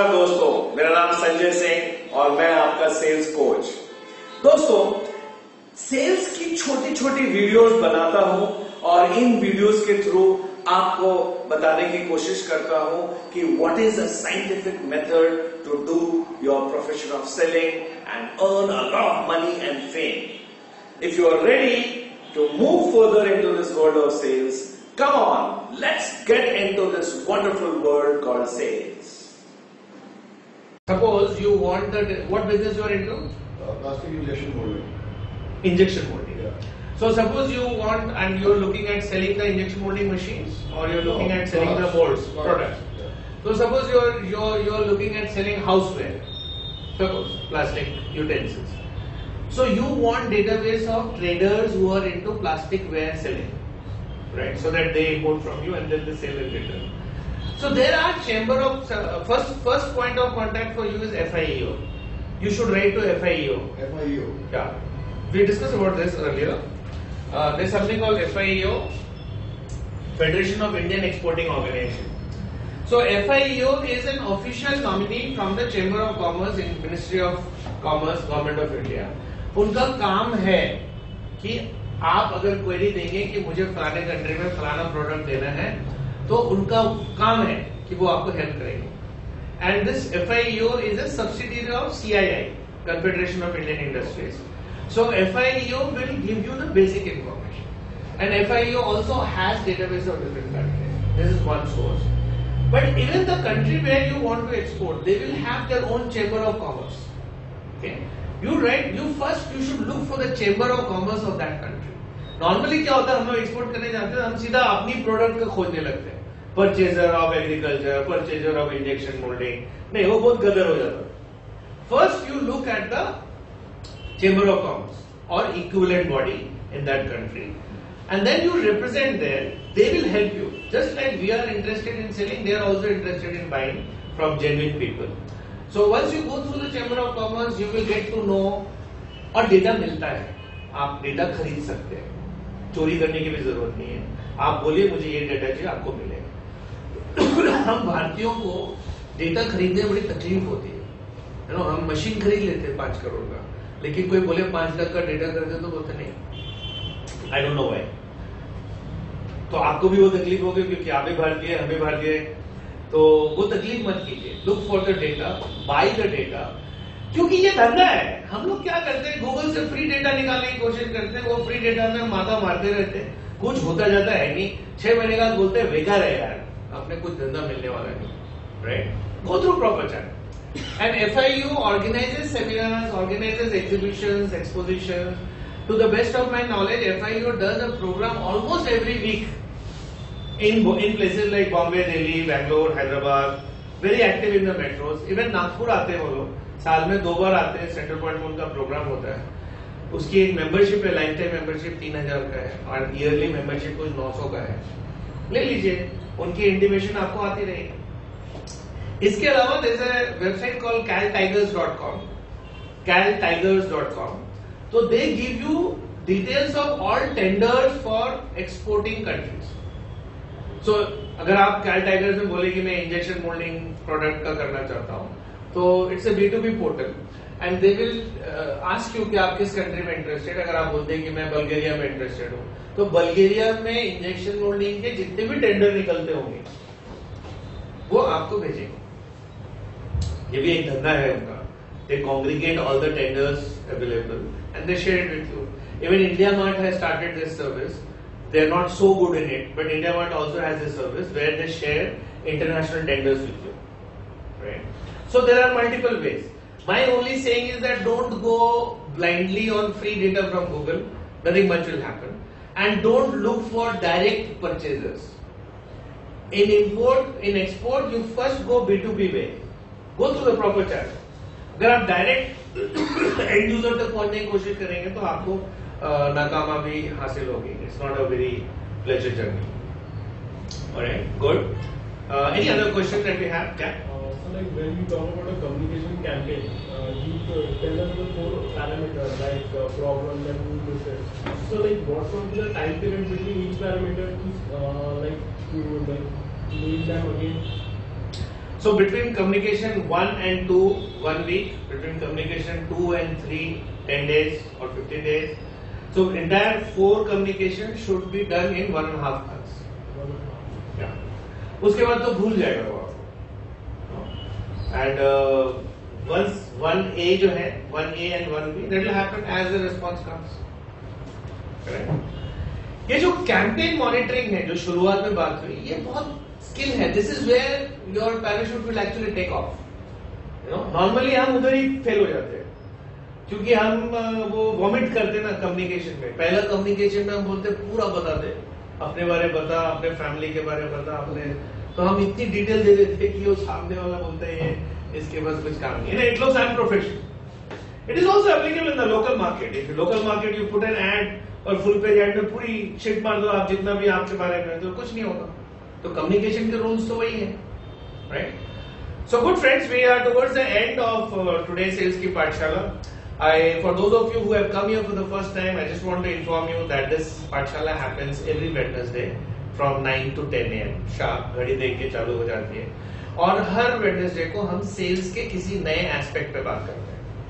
नमस्कार दोस्तों, मेरा नाम संजय सिंह और मैं आपका सेल्स कोच। दोस्तों, सेल्स की छोटी छोटी वीडियोस बनाता हूं और इन वीडियोस के थ्रू आपको बताने की कोशिश करता हूं कि what is a scientific method to do your profession of selling and earn a lot of money and fame. If you are ready to move further into this world of sales, come on, let's get into this wonderful world called sales. Suppose you want what business you are into? Plastic injection molding. Injection molding. Yeah. So suppose you want and you are looking at selling the injection molding machines, or you are looking at selling the molds products. Yeah. So suppose you are looking at selling houseware. Suppose plastic utensils. So you want database of traders who are into plastic ware selling. Right, so that they import from you and then they sell in return. So there are chamber of first point of contact for you is FIEO. You should write to FIEO. FIEO. Yeah, we discussed about this earlier. There's something called FIEO, Federation of Indian Exporting Organization. So FIEO is an official nominee from the Chamber of Commerce in Ministry of Commerce, Government of India. उनका काम है कि आप अगर query देंगे कि मुझे फलाने कंट्री में फलाना प्रोडक्ट देना है, तो उनका काम है कि वो आपको हेल्प करेंगे। And this FIEO is a subsidiary of CII, confederation of Indian industries. So FIEO will give you the basic information and FIEO also has database of different countries. This is one source, but even the country where you want to export, they will have their own chamber of commerce. Okay, you should look for the chamber of commerce of that country. Normally क्या होता है, हम लोग export करने जाते हैं, हम सीधा अपनी प्रोडक्ट को खोजने लगते हैं, purchaser of agriculture, purchaser of injection moulding. नहीं, वो बहुत गदर हो जाता है। First you look at the chamber of commerce और equivalent body in that country and then you represent there. They will help you, just like we are interested in selling, they are also interested in buying from genuine people. So once you go through the chamber of commerce, you will get to know, और data मिलता है, आप data खरीद सकते हैं, चोरी करने की भी जरूरत नहीं है। आप बोलिए मुझे ये डेटा चाहिए, आपको मिलेगा। हम भारतीयों को डेटा खरीदने में बड़ी तकलीफ होती है ना। हम मशीन खरीद लेते हैं 5 करोड़ का, लेकिन कोई बोले 5 लाख का डेटा कर दे तो बोलते नहीं, आई डोंट नो व्हाई। तो आपको भी वो तकलीफ होगी क्योंकि आप भी भारतीय, हम भी भारतीय, तो वो तकलीफ मत कीजिए। Look for the data, buy the data, क्योंकि ये धंधा है। हम लोग क्या करते हैं, गूगल से फ्री डेटा निकालने की कोशिश करते हैं, वो फ्री डेटा में माथा मारते रहते हैं, कुछ होता जाता है नहीं। 6 महीने का बोलते हैं बेकार है यार, अपने कुछ धंधा मिलने वाला नहीं। Right, go through proper channel. And FIEO organizes seminars, organizes exhibitions, expositions. To the best of my knowledge, FIEO does a program almost every week in places like Bombay, Delhi, Bangalore, Hyderabad. Very active in the metros. Even Nagpur आते हैं वो लोग, साल में 2 बार आते हैं। Central point में उनका प्रोग्राम होता है। उसकी एक मेंबरशिप है, लाइफ टाइम मेंबरशिप 3000 का है और ईयरली मेंबरशिप कुछ 900 का है। ले लीजिए, उनकी इंटीमेशन आपको आती रहेगी। इसके अलावा there's a website called caltigers.com, caltigers.com. So they give you details of all tenders for exporting countries. So अगर आप कैल टाइगर्स में बोले कि मैं इंजेक्शन मोल्डिंग प्रोडक्ट का करना चाहता हूँ, तो it's a B2B portal and they will ask you कि आप किस कंट्री में इंटरेस्टेड। अगर आप बोलते हैं कि मैं बल्गेरिया में इंटरेस्टेड हूँ, तो बल्गेरिया में इंजेक्शन मोल्डिंग के जितने भी टेंडर निकलते होंगे वो आपको भेजेंगे। ये भी एक धंधा है उनका। They congregate all the tenders available and they share it with you. Even IndiaMart has started this service. They are not so good in it, but IndiaMart also has this service where they share international tenders with you. Right? So there are multiple ways. My only saying is that don't go blindly on free data from Google. Nothing much will happen. And don't look for direct purchasers. In import, in export, you first go B2B way. Go through the proper channel. अगर आप direct and user तक पहुंचने की कोशिश करेंगे तो आपको नाकामा भी हासिल होगी। It's not a very pleasure journey. Alright, good. Any other question that we have? क्या? So like when we talk about a communication campaign, you tell us the 4 parameters like problem and who misses. So like what would be the time period between each parameter to like lead them again? So between communication 1 and 2, 1 week. Between communication 2 and 3, 10 days or 15 days. So entire 4 communication should be done in 1.5 months. Yeah. उसके बाद तो भूल जाएगा वो आपको. And once 1A जो है 1A and 1B, that will happen as the response comes. Correct? ये जो कैंपेन मॉनिटरिंग है जो शुरुआत में बात हुई, ये बहुत स्किल है. This is where your parachute will actually take off. Normally हम उधर ही फेल हो जाते हैं क्योंकि हम वो वॉमिट करते ना कम्युनिकेशन में. पहला कम्युनिकेशन में हम बोलते पूरा बताते, अपने बारे बता, अपने फैमिली के बारे बता, अपने, तो हम इतनी डिटेल दे देते कि वो सामने वाला बोलता है इसके पास कुछ काम नहीं. It looks unprofessional. It is also applicable in the local market. If local market you put an ad और फुल पेज एड में पूरी शिट मार दो आप, जितना भी आपके बारे में, तो कुछ नहीं होगा. तो कम्युनिकेशन के रूल्स तो वही है, right? So good friends, we are towards the end of today sales की पाठशाला. For those of you who have come here for the first time, I just want to inform you that this पाठशाला happens every Wednesday from 9 to 10 AM sharp. घड़ी देख के चालू हो जाती है और हर Wednesday को हम सेल्स के किसी नए एस्पेक्ट पे बात करते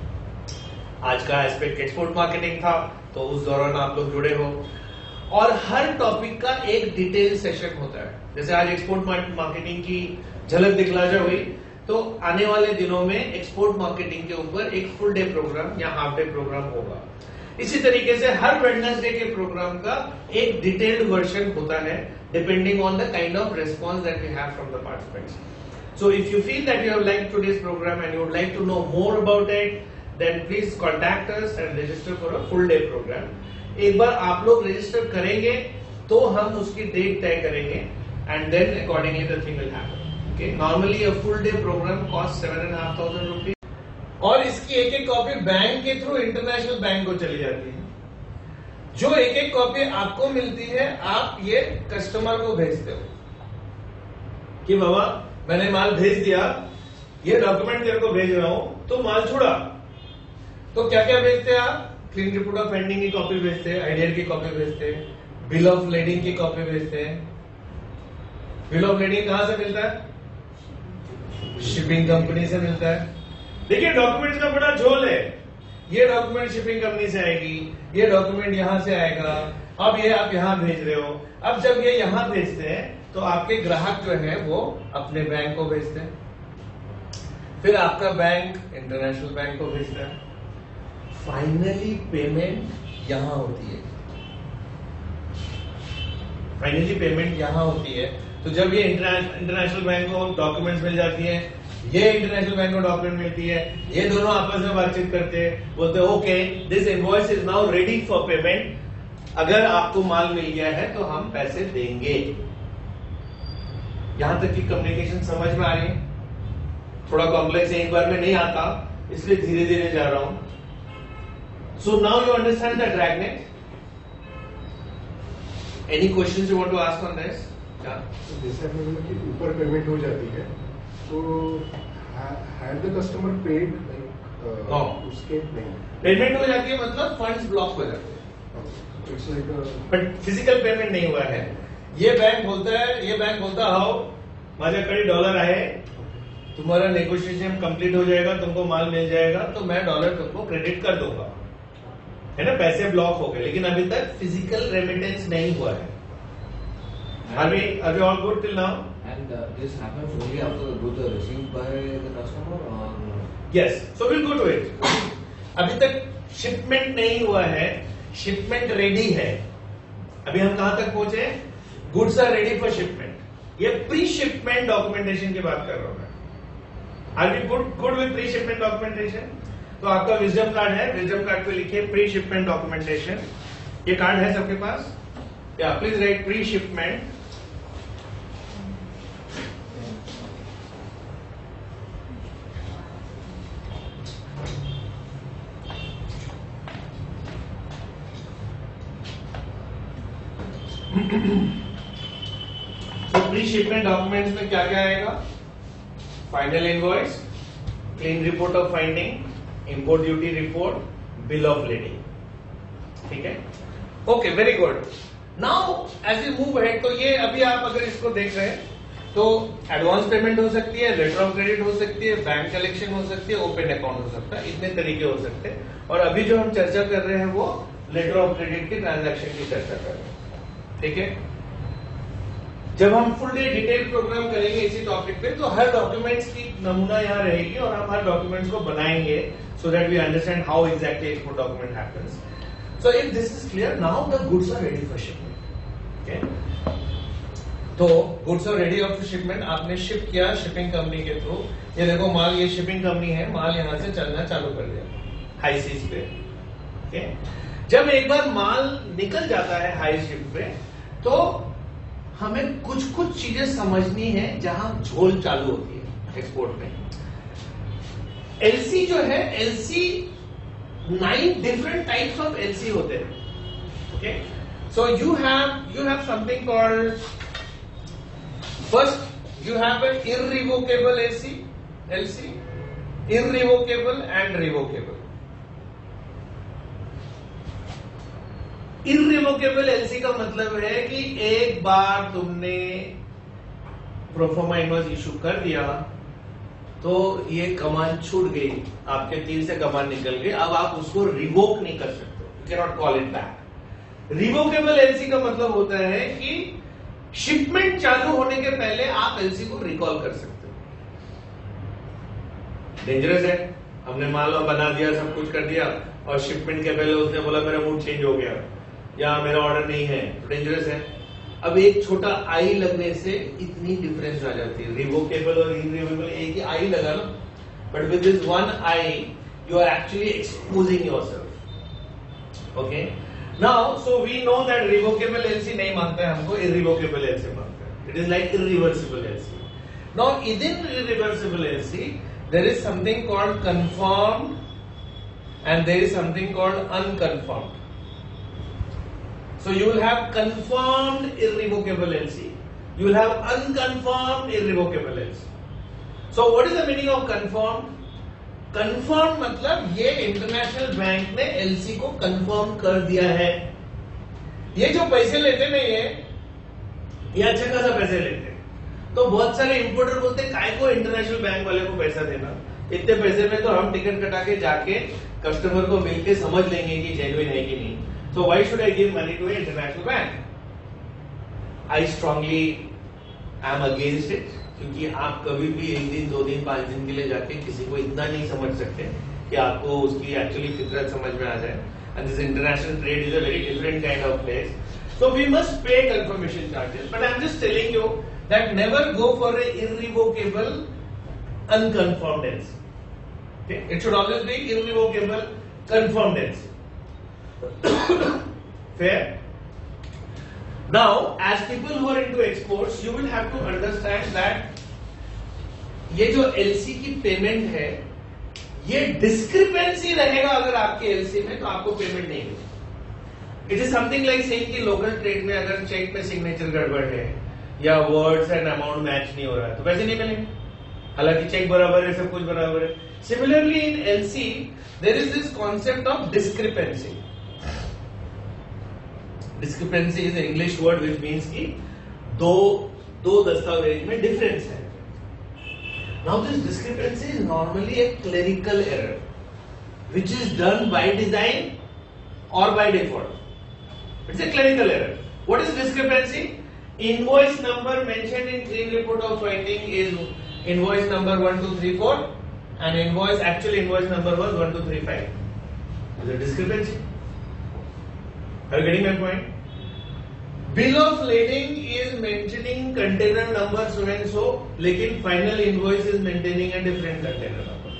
हैं. आज का एस्पेक्ट एक्सपोर्ट मार्केटिंग था, तो उस दौरान आप लोग जुड़े हो. और हर टॉपिक का एक डिटेल सेशन होता है. जैसे आज एक्सपोर्ट मार्केटिंग की झलक दिखला जा हुई, तो आने वाले दिनों में एक्सपोर्ट मार्केटिंग के ऊपर एक फुल डे प्रोग्राम या हाफ डे प्रोग्राम होगा. इसी तरीके से हर वेडनेसडे के प्रोग्राम का एक डिटेल्ड वर्जन होता है depending on the kind of response that we have from the participants. So if you feel that you have liked today's program and you would like to know more about it, then please contact us and register for a full day program. एक बार आप लोग register करेंगे तो हम उसकी date तय करेंगे and then accordingly the thing will happen. Okay, normally a full day program costs 7,500 rupees. और इसकी एक एक कॉपी बैंक के थ्रू इंटरनेशनल बैंक को चली जाती है. जो एक एक कॉपी आपको मिलती है, आप ये कस्टमर को भेजते हो कि बाबा मैंने माल भेज दिया, ये डॉक्यूमेंट तेरे को भेज रहा हूं, तो माल छुड़ा. तो क्या क्या भेजते हैं आप? क्लीन रिपोर्ट ऑफ पेंडिंग की कॉपी भेजते हैं, आइडियर की कॉपी भेजते हैं, बिल ऑफ लेडिंग की कॉपी भेजते हैं. बिल ऑफ लेडिंग कहां से मिलता है? शिपिंग कंपनी से मिलता है. देखिए डॉक्यूमेंट का बड़ा झोल है. ये डॉक्यूमेंट शिपिंग कंपनी से आएगी, ये डॉक्यूमेंट यहां से आएगा, अब ये आप यहां भेज रहे हो. अब जब ये यहां भेजते हैं तो आपके ग्राहक जो है वो अपने बैंक को भेजते हैं, फिर आपका बैंक इंटरनेशनल बैंक को भेजता है. फाइनली पेमेंट यहां होती है. फाइनली पेमेंट यहां होती है. तो जब ये इंटरनेशनल बैंक को डॉक्यूमेंट्स मिल जाती है, ये इंटरनेशनल बैंक को डॉक्यूमेंट मिलती है, ये दोनों आपस में बातचीत करते हैं, बोलते हैं okay this invoice is now ready for payment. अगर आपको माल मिल गया है तो हम पैसे देंगे. यहां तक की कम्युनिकेशन समझ में आ रही है? थोड़ा कॉम्प्लेक्स है, एक बार में नहीं आता, इसलिए धीरे धीरे जा रहा हूं. So now you understand the dragnet. Any questions you want to ask on this? जैसे आपने बोला कि ऊपर पेमेंट हो जाती है, तो had the customer paid उसके नहीं पेमेंट हो जाती है मतलब फंड्स ब्लॉक हो जाते हैं. It's like but physical payment नहीं हुआ है. ये बैंक बोलता हाउ माझ्याकडे डॉलर आहे, तुम्हारा नेगोशिएशन कंप्लीट हो जाएगा, तुमको माल मिल जाएगा, तो मैं डॉलर तुमको क्रेडिट कर दूंगा, है ना. पैसे ब्लॉक हो गए, लेकिन अभी तक फिजिकल रेमिटेंस नहीं हुआ है. Are we all good till now? And this happens only after the goods are received by the customer or? Yes. So we'll go to it. अभी तक शिपमेंट नहीं हुआ है, शिपमेंट रेडी है. अभी हम कहां तक पहुंचे? Goods are ready for shipment. ये प्री शिपमेंट डॉक्यूमेंटेशन की बात कर रहा हूं मैं. Are we good with pre shipment documentation? तो आपका विजडम कार्ड है, विजडम कार्ड पे लिखिए प्री शिपमेंट डॉक्यूमेंटेशन. ये कार्ड है सबके पास? या प्लीज राइट प्री शिपमेंट. तो प्री शिपमेंट डॉक्यूमेंट्स में क्या क्या आएगा? Final invoice, clean report of finding, import duty report, bill of lading. ठीक है, okay, very good. Now as you move ahead, तो ये अभी आप अगर इसको देख रहे हैं तो एडवांस पेमेंट हो सकती है, लेटर ऑफ क्रेडिट हो सकती है, बैंक कलेक्शन हो सकती है, ओपन अकाउंट हो सकता है, इतने तरीके हो सकते हैं। और अभी जो हम चर्चा कर रहे हैं वो लेटर ऑफ क्रेडिट की ट्रांजैक्शन की चर्चा कर रहे हैं, ठीक है। जब हम फुल डे डिटेल प्रोग्राम करेंगे इसी टॉपिक पे, तो हर डॉक्यूमेंट्स की नमूना यहाँ रहेगी और हम हर डॉक्यूमेंट्स को बनाएंगे so that we understand how exactly export document happens. So if this is clear, now the goods are ready for shipment. Okay, तो goods are ready for shipment, आपने शिप किया शिपिंग कंपनी के थ्रू। ये देखो माल, ये शिपिंग कंपनी है, माल यहां से चलना चालू कर दिया हाई सीज पे। ओके, जब एक बार माल निकल जाता है हाई शिप पे, तो हमें कुछ कुछ चीजें समझनी है जहां झोल चालू होती है एक्सपोर्ट में। एलसी जो है, LC 9 different types of LC होते हैं। Okay, so you have something called, first you have an irrevocable LC, irrevocable and revocable. Irrevocable LC का मतलब है कि एक बार तुमने प्रोफोर्मा इनवॉइस इशू कर दिया तो ये कमान छूट गई, आपके तीर से कमान निकल गई, अब आप उसको रिवोक नहीं कर सकते, you can not call it back. Revocable LC का मतलब होता है कि शिपमेंट चालू होने के पहले आप एलसी को रिकॉल कर सकते हो। डेंजरस है, हमने माल बना दिया, सब कुछ कर दिया और शिपमेंट के पहले उसने बोला मेरा मूड चेंज हो गया या मेरा ऑर्डर नहीं है, तो डेंजरस है। अब एक छोटा आई लगने से इतनी डिफरेंस आ जाती है। रिवोकेबल और इनरिवोकेबल एक ही आई लगा ना, but with this one I you are actually exposing yourself. Okay, now so we know that revocable LC नहीं मांगता है हमको, इररिवोकेबल एलसी मांगता है। It is like irreversible LC. Now within irreversible LC there is something called confirmed and there is something called unconfirmed. So you will have confirmed irrevocable LC. You will have unconfirmed irrevocable LC. So what is the meaning of confirmed? Confirmed मतलब ये international bank ने LC को confirm कर दिया है। ये जो पैसे लेते ना ये अच्छा खासा पैसे लेते हैं। तो बहुत सारे इंपोर्टर बोलते हैं काय को इंटरनेशनल बैंक वाले को पैसा देना, इतने पैसे में तो हम टिकट कटा के जाके कस्टमर को मिलके समझ लेंगे कि जेन्युइन है कि नहीं। So why should I give money to an international bank? I strongly am against it, क्योंकि आप कभी भी एक दिन, 2 दिन, 5 दिन के लिए जाके किसी को इतना नहीं समझ सकते कि आपको उसकी एक्चुअली फितरत समझ में आ जाए। And this international trade is a very different kind of place. So we must pay confirmation charges. But I'm just telling you that never go for a irrevocable, unconfirmed LC. Okay? It should always be irrevocable, confirmed LC. Fair. Now, as people who are into exports, you will have to understand that ये जो LC की payment है, ये discrepancy रहेगा अगर आपके LC में, तो आपको पेमेंट नहीं मिलेगी। It is something like saying कि लोकल ट्रेड में अगर चेक में सिग्नेचर गड़बड़ है या वर्ड्स एंड अमाउंट मैच नहीं हो रहा है तो पैसे नहीं मिलेंगे, हालांकि चेक बराबर है, सब कुछ बराबर है। Similarly in LC there is this concept of discrepancy. Discrepancy is English word which means कि दो दस्तावेज में डिफरेंस है। Now this discrepancy is normally a clerical error which is done by design और by default. It's a clerical error. What is discrepancy? Invoice number mentioned in clean report of finding is invoice number 1234 and actual invoice number was 1235. Is a discrepancy? Are you getting my point? Bill of lading is mentioning container number so and so, लेकिन final invoice is maintaining a different container number.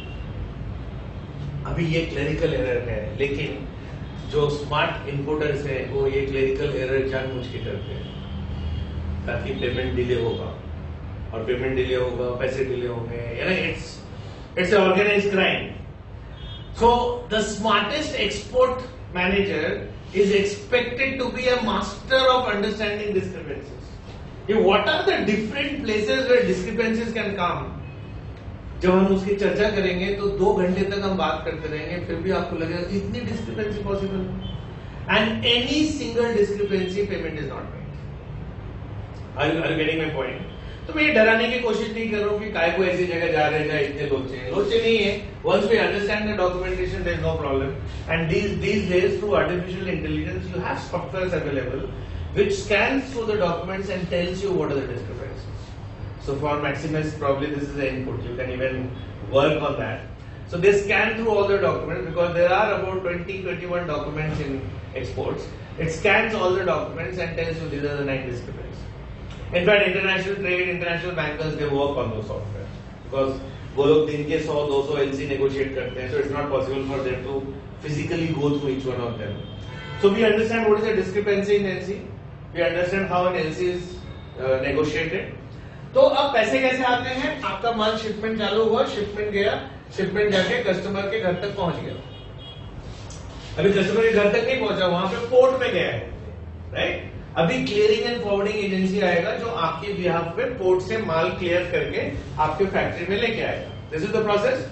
अभी ये clerical error है, लेकिन जो smart importers हैं वो ये clerical error जानबूझ के करते हैं ताकि पेमेंट डिले होगा, और पेमेंट डिले होगा, पैसे डिले होंगे, यानी it's an organized crime. So the smartest export manager is expected to be a master of understanding discrepancies. What are the different places where discrepancies can come? जब हम उसकी चर्चा करेंगे तो 2 घंटे तक हम बात करते रहेंगे, फिर भी आपको लगेगा कि इतनी डिस्क्रिपेंसी पॉसिबल है, and any single discrepancy payment is not made. Are you getting my point? तो मैं ये डराने की कोशिश नहीं कर रहा हूँ कि काय को ऐसी जगह जा रहे हैं जहाँ इतने लोचे नहीं है. Once we understand the documentation, there is no problem. And these days, through artificial intelligence, you have softwares available which scans through the documents and tells you what are the discrepancies. So for Maximus, probably this is the input. You can even work on that. So they scan through all the documents because there are about 21 documents in exports. It scans all the documents and tells you these are the 9 discrepancies. In fact, international trade, international bankers, they work on those software because वो लोग दिन के 100-200 LC negotiate करते हैं, so it's not possible for them to physically go through each one of them. So we understand what is the discrepancy in LC. We understand how an LC is negotiated. तो अब पैसे कैसे आते हैं? आपका माल shipment चालू हुआ, shipment गया, शिपमेंट जाके कस्टमर के घर तक पहुंच गया. अभी कस्टमर के घर तक नहीं पहुंचा, वहां पे पोर्ट में गया है, राइट? अभी क्लियरिंग एंड फॉरवर्डिंग एजेंसी आएगा जो आपके बिहाफ पे पोर्ट से माल क्लियर करके आपके फैक्ट्री में लेके आएगा. This is the process.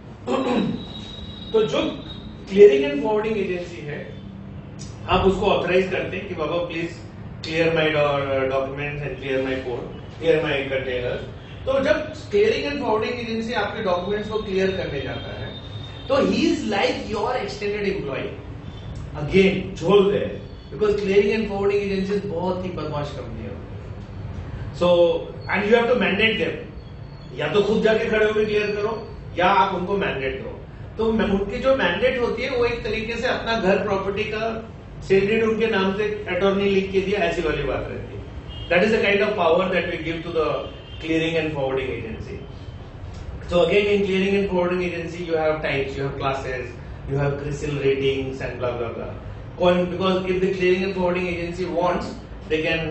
तो जो क्लियरिंग एंड फॉरवर्डिंग एजेंसी है, आप उसको ऑथराइज करते हैं कि बाबा please clear my documents and clear my port, clear my container. तो जब क्लियरिंग एंड फॉरवर्डिंग एजेंसी आपके डॉक्यूमेंट्स को क्लियर करने जाता है, तो he is like your extended employee. Again झोल दे, because clearing and forwarding agencies बहुत ही बदमाश कंपनी है. So and you have to mandate them. या तो खुद जाके खड़े होकर क्लियर करो या आप उनको मैंडेट करो. तो उनकी जो मैंडेट होती है वो एक तरीके से अपना घर प्रॉपर्टी का सेल डीड उनके नाम से अटॉर्नी लिख के दिया, ऐसी वाली बात रहती है. That is the kind of power that we give to the clearing and forwarding agency. So again in clearing and forwarding agency you have types, you have classes, you have CRISIL ratings and blah blah blah. Because if the clearing and forwarding agency wants, they can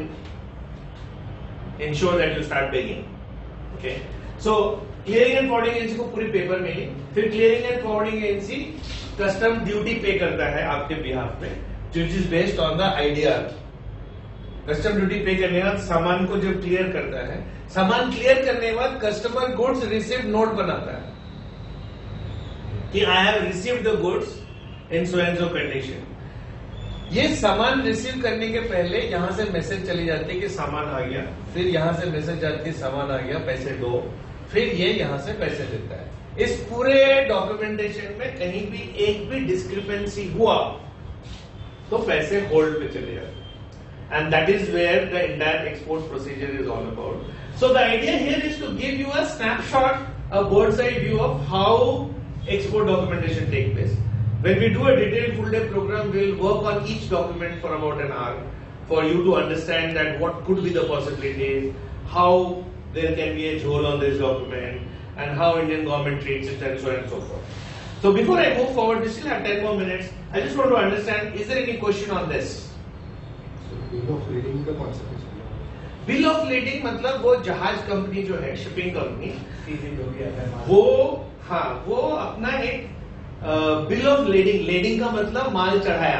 ensure that you start begging. Okay. So clearing and forwarding agency को पूरी paper मिली, फिर clearing and forwarding agency custom duty pay करता है आपके behalf पे, which is based on the IDR. Custom duty pay करने के बाद सामान को जब क्लियर करता है, सामान क्लियर करने के बाद कस्टमर गुड्स रिसीव्ड नोट बनाता है कि I have received the goods in so and so condition. ये सामान रिसीव करने के पहले यहां से मैसेज चली जाती है कि सामान आ गया, फिर यहां से मैसेज आती है सामान आ गया पैसे दो, फिर ये यहां से पैसे देता है. इस पूरे डॉक्यूमेंटेशन में कहीं भी एक भी डिस्क्रिपेंसी हुआ तो पैसे होल्ड पे चले जाते. And that is where the entire export procedure is all about. So the idea here is to give you a snapshot, a bird's eye view of how export documentation takes place. When we do a detailed full day program, we'll work on each document for about an hour for you to understand that what could be the possibilities, how there can be a jhol on this document, and how Indian government treats it, and so on and so forth. So before I move forward, we still have 10 more minutes. I just want to understand, is there any question on this? Bill of lading का concept है. Bill of lading मतलब वो जहाज company जो है, shipping company, जो भी आता है वो हाँ वो अपना एक बिल ऑफ लीडिंग का मतलब माल चढ़ाया.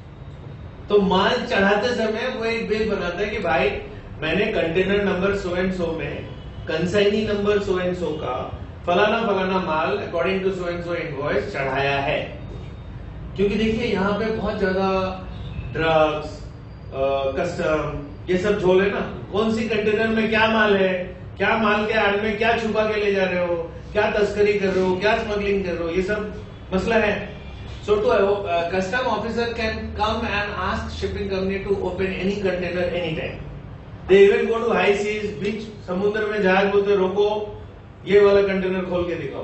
तो माल चढ़ाते समय वो एक बिल बनाता है कि भाई मैंने container number so and so में consignee number so and so का फलाना माल according to so and so invoice चढ़ाया है. क्योंकि देखिए यहाँ पे बहुत ज्यादा ड्रग्स, कस्टम, ये सब झोल है ना. कौन सी कंटेनर में क्या माल है, क्या माल के आड़ में क्या छुपा के ले जा रहे हो, क्या तस्करी कर रहे हो, क्या स्मगलिंग कर रहे हो, ये सब मसला है. So to custom officer can come and ask shipping company to open any container any time. They even go to high seas, बीच समुद्र में जहाज बोलते रोको, ये वाला कंटेनर खोल के दिखाओ.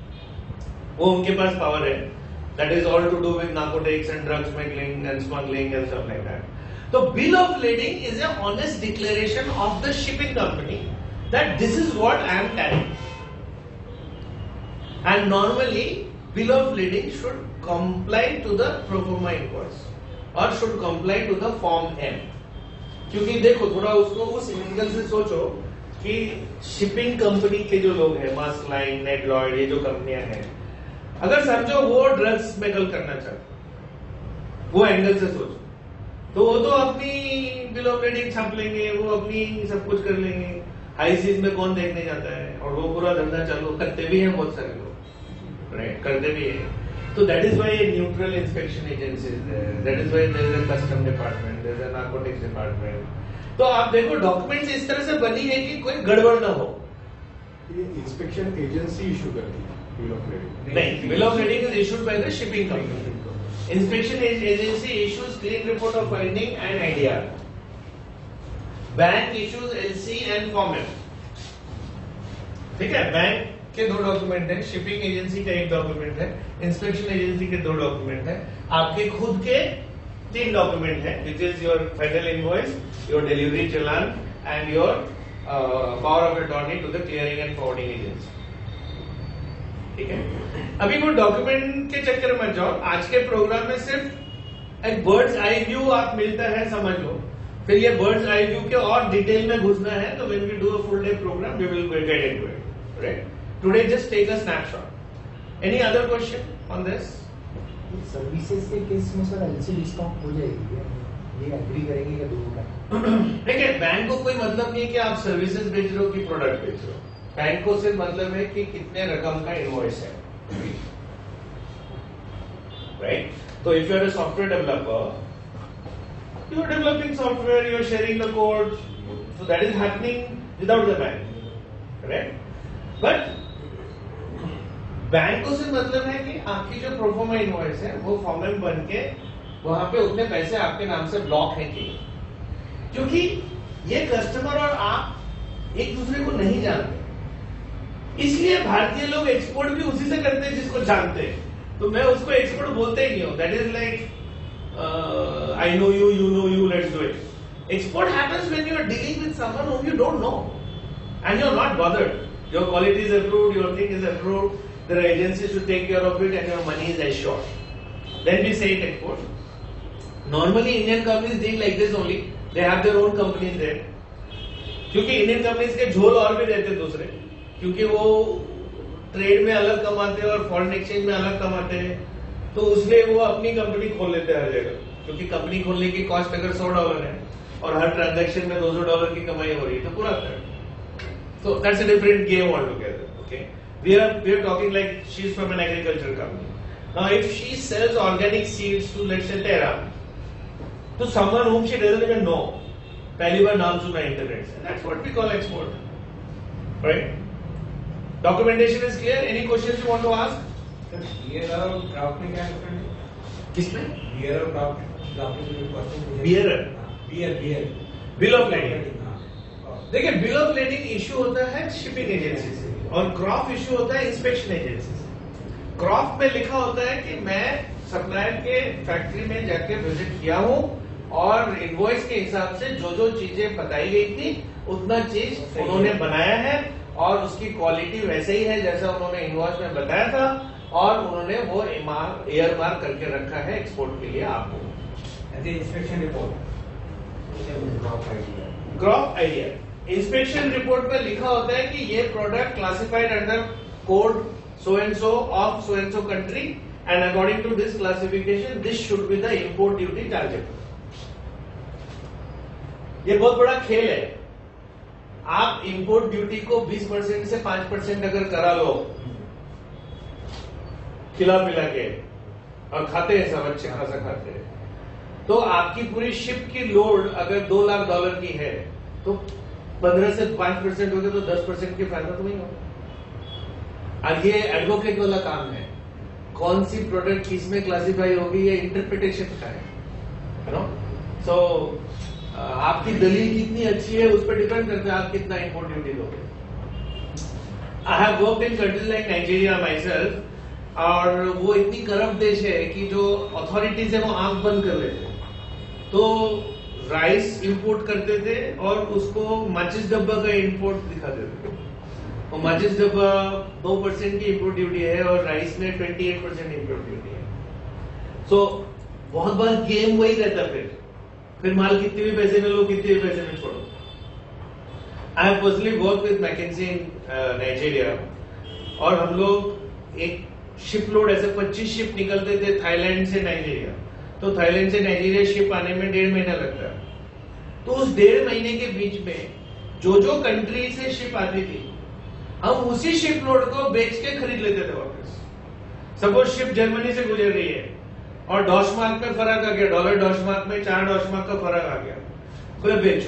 वो उनके पास पावर है. That is all to do with narcotics and drug smuggling and smuggling and stuff like that. So bill of lading is an honest declaration of the shipping company that this is what I am carrying. And normally bill of lading should comply to the pro forma invoice or should comply to the form M. क्योंकि देखो थोड़ा उसको उस angle से सोचो कि shipping company के जो लोग हैं, मास्क लाइन, नेट लॉयड, ये जो कंपनियां हैं, अगर समझो वो ड्रग्स स्मगल करना चाहते, वो एंगल से सोचो, तो वो तो अपनी बिल ऑफ लीडिंग छाप लेंगे, वो अपनी सब कुछ कर लेंगे. हाई सीज में कौन देखने जाता है, और वो पूरा धंधा चालू करते भी हैं बहुत सारे लोग, राइट, करते भी हैं. तो that is why neutral inspection agency is there, that is why there is a custom department, there is a narcotics department, तो आप देखो डॉक्यूमेंट्स इस तरह से बनी है कि कोई गड़बड़ ना हो। ये इंस्पेक्शन एजेंसी इशू करती है बिल ऑफ लेडिंग? नहीं, bill of lading is issued by the shipping company. Inspection agency issues clean report of finding and IDR. Bank issues LC and form F. ठीक है, बैंक के 2 document है, shipping agency का 1 document है, inspection agency के 2 document है, आपके खुद के 3 डॉक्यूमेंट है, which is your final invoice, your delivery challan and your power of attorney to the clearing and forwarding agency. ठीक है, अभी वो डॉक्यूमेंट के चक्कर में जाओ। आज के प्रोग्राम में सिर्फ एक बर्ड्स आई व्यू आप मिलता है, समझ लो। फिर ये बर्ड्स आई व्यू के और डिटेल में घुसना है तो when we do a full day program we will get into it, right? Today just take a snapshot. Any other question on this? Services के केस में सर एलसी डिस्काउंट हो जाएगी क्या? ये एग्री करेंगे क्या दोनों का? देखिए, बैंक को कोई मतलब नहीं है कि आप सर्विसेज बेच रहे हो कि प्रोडक्ट बेच रहे हो। बैंक को सिर्फ मतलब है कि कितने रकम का इनवॉइस है, राइट? तो if you are a software developer, you are developing software, you are sharing the code, so that is happening without the bank, correct? But bank को सिर्फ मतलब है कि आपकी जो प्रोफोर्मा इनवॉइस है वो फॉर्मेट बन के वहां पे उतने पैसे आपके नाम से ब्लॉक हैं कि, क्योंकि ये कस्टमर और आप एक दूसरे को नहीं जानते, इसलिए भारतीय लोग एक्सपोर्ट भी उसी से करते हैं जिसको जानते हैं। तो मैं उसको एक्सपोर्ट बोलते ही नहीं हूं। That is like I know you, you know you, let's do it. Export happens when you are dealing with someone whom you don't know and you are not bothered. Your quality is approved, your thing is approved, there are agencies to take care of it and your money is assured. Then we say it export. Normally Indian companies deal like this only. They have their own companies there. क्योंकि Indian companies के झोल और भी रहते दूसरे, क्योंकि वो trade में अलग कमाते हैं और फॉरेन एक्सचेंज में अलग कमाते हैं, तो उसलिए वो अपनी कंपनी खोल लेते हैं हर जगह। क्योंकि कंपनी खोलने की कॉस्ट अगर $100 है और हर ट्रांजैक्शन में $200 की कमाई हो रही है तो पूरा तो that's a different game altogether. Okay, we are talking like she is from an agriculture company. Now if she sells organic seeds to let's say Terra, तो someone whom she doesn't even know, पहली बार नाम सुना internet से, that's what we call export, right? Documentation is clear? Any questions you want to ask? Beer और craft में क्या difference है? किसमें? बियर और craft beer bill of lading. देखिए, बिल ऑफ लेडिंग इश्यू होता है शिपिंग एजेंसी से और क्रॉफ इश्यू होता है इंस्पेक्शन एजेंसी से। क्रॉफ में लिखा होता है कि मैं सप्लायर के फैक्ट्री में जाके विजिट किया हूं और इनवॉइस के हिसाब से जो जो चीजें बताई गई थी उतना चीज उन्होंने बनाया है और उसकी क्वालिटी वैसे ही है जैसा उन्होंने इनवॉइस में बताया था और उन्होंने वो एयर मार्क करके रखा है एक्सपोर्ट के लिए आपको। इंस्पेक्शन रिपोर्ट ग्रॉफ आइडिया इंस्पेक्शन रिपोर्ट में लिखा होता है कि ये product classified under code so and so of so and so country and according to this classification this should be the import duty chargeable. ये बहुत बड़ा खेल है। आप इंपोर्ट ड्यूटी को 20% से 5% अगर करा लो खिला पिला के और खाते हैं सब अच्छे खासा खाते हैं, तो आपकी पूरी शिप की लोड अगर $2 लाख की है तो 15 से 5% हो गए तो 10% की फायदा तो नहीं होगा। और ये एडवोकेट वाला काम है, कौन सी प्रोडक्ट किस में क्लासिफाई होगी ये इंटरप्रिटेशन का है नो। सो आपकी दलील कितनी अच्छी है उस पर डिपेंड करता है आप कितना इंपोर्ट ड्यूटी दोगे। I have worked in countries like Nigeria myself, और वो इतनी करप्ट देश है कि जो अथॉरिटीज है वो आंख बंद कर लेते हैं। तो राइस इंपोर्ट करते थे और उसको माचिस डब्बा का इंपोर्ट दिखा देते थे। और माचिस डब्बा 2% की इंपोर्ट ड्यूटी है और राइस में 28% इंपोर्ट ड्यूटी है। सो बहुत बार गेम वही रहता फिर माल कितने भी पैसे में लो कितने भी पैसे में छोड़ो। I have personally work with McKinsey in Nigeria, और हम लोग एक शिप लोड ऐसे 25 शिप निकलते थे थाईलैंड से नाइजीरिया। तो थाईलैंड से नाइजीरिया शिप आने में 1.5 महीना लगता है। तो उस 1.5 महीने के बीच में जो जो कंट्री से शिप आती थी हम उसी शिप लोड को बेच के खरीद लेते थे वापस। सपोज शिप जर्मनी से गुजर रही है और डॉशमार्क में फर्क आ गया, डॉलर डॉशमार्क में $4 का फर्क आ गया, बोले बेचो।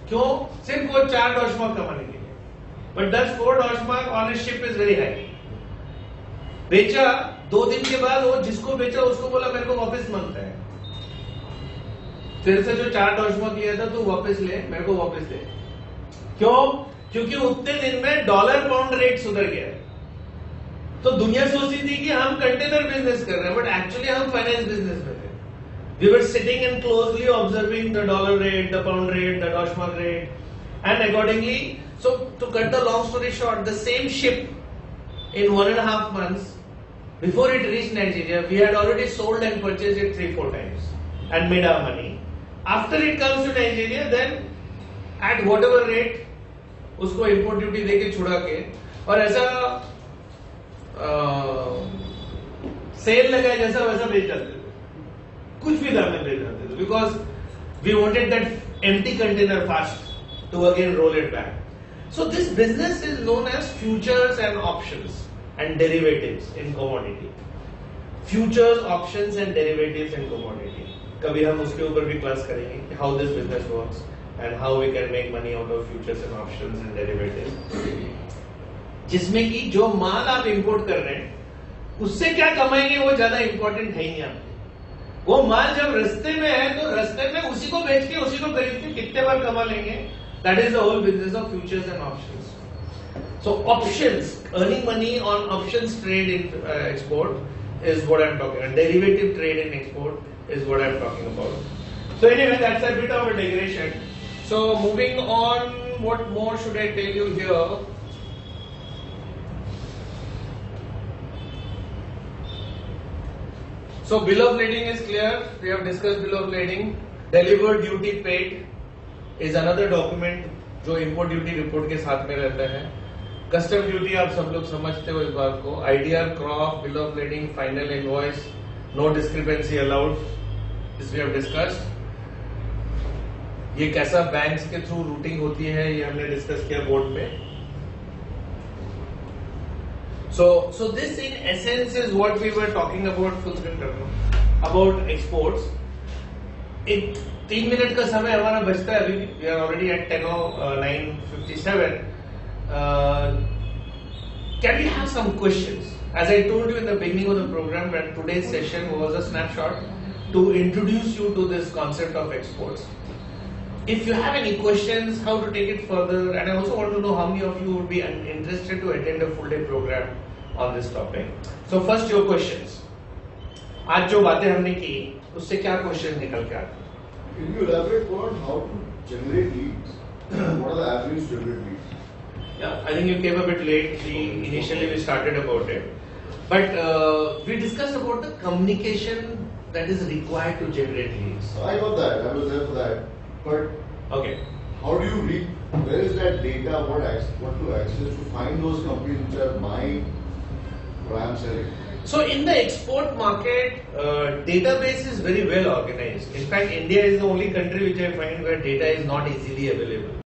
क्यों? सिर्फ वो 4 डॉशमार्क कमाने के लिए. बट दैट 4 डॉशमार्क on a ship is very high. बेचा 2 दिन के बाद वो जिसको बेचा उसको बोला मेरे को वापस मांगता है. फिर से जो 4 डॉशमार्क लिया था तू वापस ले, मेरे को वापस दे. क्यों? क्योंकि उतने दिन में डॉलर पाउंड रेट सुधर गया है. तो दुनिया सोचती थी कि हम कंटेनर बिजनेस कर रहे हैं, बट एक्चुअली हम फाइनेंस बिजनेस में थे. We were sitting and closely observing the dollar rate, the pound rate, the Deutschmark rate, and accordingly. So, to cut the long story short, the same ship in 1.5 months before it reached Nigeria, we had already sold and purchased it 3-4 times and made our money. After it comes to Nigeria, then at whatever rate, उसको import duty देके छुड़ा के और ऐसा cell लगा जैसा वैसा बेच जाते थे. कुछ भी दाम में बेच जाते थे because we wanted that empty container fast to again roll it back. So this business is known as futures and options and derivatives in commodity. Futures, options and derivatives in commodity. कभी हम उसके ऊपर भी class करेंगे how this business works and how we can make money out of futures and options and derivatives. जिसमें कि जो माल आप इंपोर्ट कर रहे हैं उससे क्या कमाएंगे वो ज्यादा इंपॉर्टेंट है ही नहीं. आपको वो माल जब रास्ते में है तो रास्ते में उसी को बेच के उसी को खरीद के कितने बार कमा लेंगे. That is the whole business of futures and options. So options, earning money on options trade in export is what I am talking about. Derivative trade in export is what I am talking about. So anyway that's a bit of a digression. So moving on, what more should I tell you here? So bill of lading is clear. We have discussed bill of lading. Delivered duty paid is another document जो import duty report के साथ में रहता है. Custom duty आप सब लोग समझते हो इस बात को. IDR, CROF, bill of lading, final invoice, no discrepancy allowed. This we have discussed. ये कैसा बैंक्स के थ्रू रूटिंग होती है ये हमने डिस्कस किया बोर्ड पे. So this in essence is what we were talking about full screen about exports. 3 minute का समय हमारा बचता है अभी. We are already at 9:57. Can we have some questions? As I told you in the beginning of the program, that today's session was a snapshot to introduce you to this concept of exports. If you have any questions, how to take it further, and I also want to know how many of you would be interested to attend a full day program on this topic. So first your questions. आज जो बातें हमने की उससे क्या question निकल के आते हैं? Can you elaborate on how to generate leads? What are the avenues to generate leads? Yeah, I think you came a bit late. Initially we started about it, but we discussed about the communication that is required to generate leads. I got that. I was there for that. But okay, how do you read? Where is that data? What to access to find those companies which are buying what I am selling? So in the export market, database is very well organized. In fact, India is the only country which I find where data is not easily available.